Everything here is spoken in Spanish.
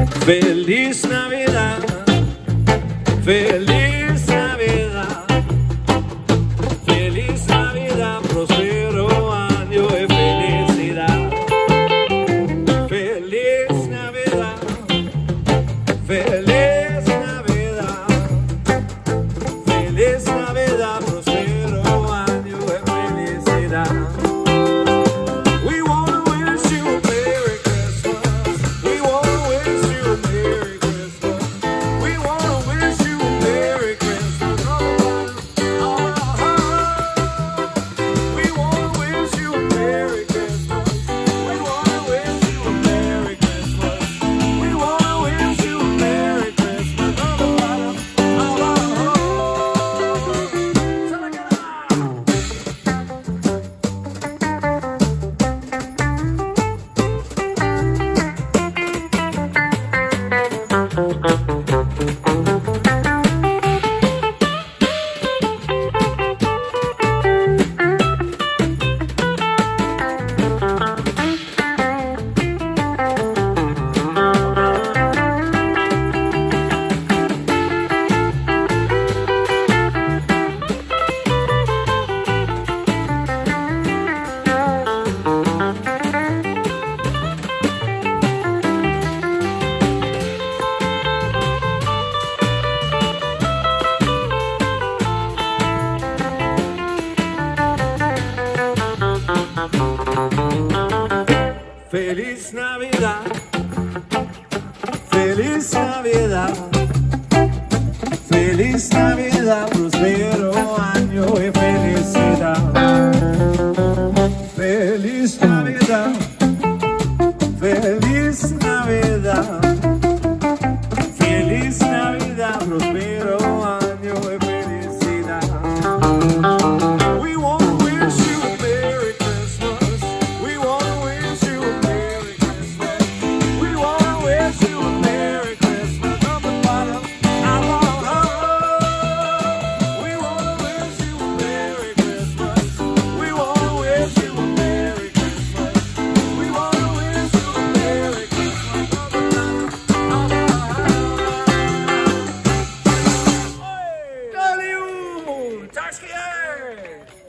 Feliz Navidad, feliz Navidad, feliz Navidad, próspero año de felicidad. Feliz Navidad, feliz Navidad, feliz Navidad, próspero año de felicidad. We wanna wish you a Merry Christmas. We wanna wish you a Merry Christmas. We wanna wish you a Merry Christmas. We wanna wish you a Merry Christmas. We wanna wish you a Merry Christmas. We wanna wish you a Merry Christmas. Feliz Navidad, feliz Navidad, feliz Navidad, próspero año de felicidad. Feliz Navidad, feliz Navidad, feliz Navidad, próspero año de felicidad. We wanna wish you a Merry Christmas. We wanna wish you a Merry Christmas. We wanna wish you a Merry Christmas from the bottom of our heart. We wanna wish you a Merry Christmas. We wanna wish you a Merry Christmas. We wanna wish you a Merry Christmas from the bottom of our heart. Hey! Tack ska